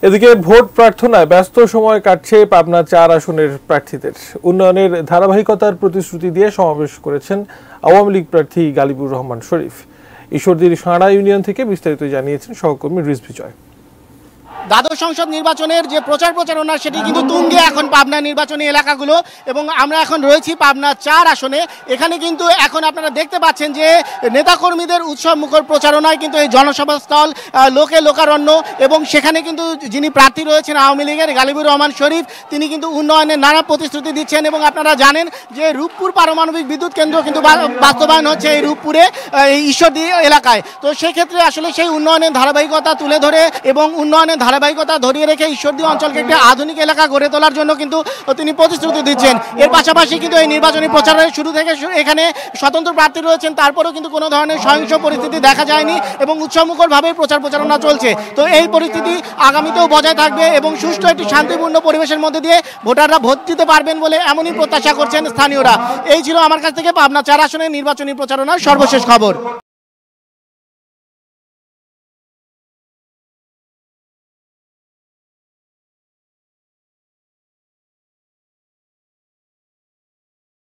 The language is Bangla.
এদিকে ভোট প্রার্থনায় ব্যস্ত সময় কাটছে পাবনা ৪ আসনের প্রার্থীদের। উন্নয়নের ধারাবাহিকতার প্রতিশ্রুতি দিয়ে সমাবেশ করেছেন আওয়ামী লীগ প্রার্থী গালিবুর রহমান শরীফ। ঈশ্বরদীর সাঁড়া ইউনিয়ন থেকে বিস্তারিত জানিয়েছেন সহকর্মী রিজভী জয়। দ্বাদশ সংসদ নির্বাচনের যে প্রচারণা সেটি কিন্তু তুঙ্গে এখন পাবনা নির্বাচনী এলাকাগুলো, এবং আমরা এখন রয়েছি পাবনা ৪ আসনে। এখানে কিন্তু এখন আপনারা দেখতে পাচ্ছেন যে নেতাকর্মীদের উৎসব মুখর প্রচারণায় কিন্তু এই জনসভাস্থল লোকে লোকারণ্য, এবং সেখানে কিন্তু যিনি প্রার্থী রয়েছেন আওয়ামী লীগের গালিবুর রহমান শরীফ, তিনি কিন্তু উন্নয়নের নানা প্রতিশ্রুতি দিচ্ছেন। এবং আপনারা জানেন যে রূপপুর পারমাণবিক বিদ্যুৎ কেন্দ্র কিন্তু বাস্তবায়ন হচ্ছে এই রূপপুরে ঈশ্বরদী এলাকায়। তো সেক্ষেত্রে আসলে সেই উন্নয়নের ধারাবাহিকতা তুলে ধরে এবং উন্নয়নের ধারাবাহিকতা ধরিয়ে রেখে ঈশ্বরদী অঞ্চলকে একটি আধুনিক এলাকা গড়ে তোলার জন্য কিন্তু তিনি প্রতিশ্রুতি দিচ্ছেন। এর পাশাপাশি কিন্তু এই নির্বাচনী প্রচারের শুরু থেকে এখানে স্বতন্ত্র প্রার্থী রয়েছেন, তারপরেও কিন্তু কোনো ধরনের সহিংস পরিস্থিতি দেখা যায়নি এবং উৎসবমুখরভাবে প্রচারণা চলছে। তো এই পরিস্থিতি আগামীতেও বজায় থাকবে এবং সুষ্ঠু একটি শান্তিপূর্ণ পরিবেশের মধ্যে দিয়ে ভোটাররা ভোট দিতে পারবেন বলে এমনই প্রত্যাশা করছেন স্থানীয়রা। এই ছিল আমার কাছ থেকে পাবনা ৪ আসনের নির্বাচনী প্রচারণার সর্বশেষ খবর।